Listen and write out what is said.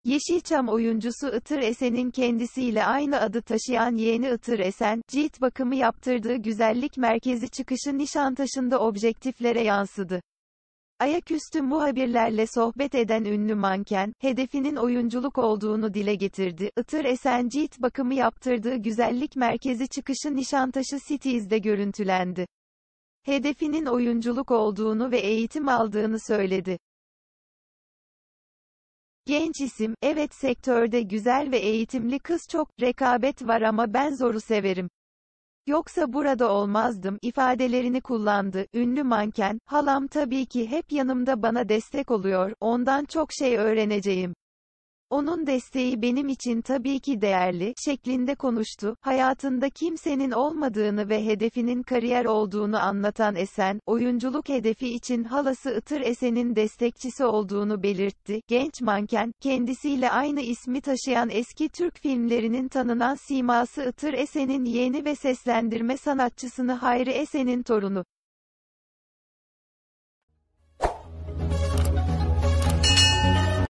Yeşilçam oyuncusu Itır Esen'in kendisiyle aynı adı taşıyan yeğeni Itır Esen, cilt bakımı yaptırdığı güzellik merkezi çıkışı Nişantaşı'nda objektiflere yansıdı. Ayaküstü muhabirlerle sohbet eden ünlü manken, hedefinin oyunculuk olduğunu dile getirdi. Itır Esen cilt bakımı yaptırdığı güzellik merkezi çıkışı Nişantaşı Cities'de görüntülendi. Hedefinin oyunculuk olduğunu ve eğitim aldığını söyledi. Genç isim, evet sektörde güzel ve eğitimli kız çok, rekabet var ama ben zoru severim. Yoksa burada olmazdım, ifadelerini kullandı. Ünlü manken, halam tabii ki hep yanımda bana destek oluyor, ondan çok şey öğreneceğim. Onun desteği benim için tabii ki değerli, şeklinde konuştu. Hayatında kimsenin olmadığını ve hedefinin kariyer olduğunu anlatan Esen, oyunculuk hedefi için halası Itır Esen'in destekçisi olduğunu belirtti. Genç manken, kendisiyle aynı ismi taşıyan eski Türk filmlerinin tanınan siması Itır Esen'in yeğeni ve seslendirme sanatçısını Hayri Esen'in torunu.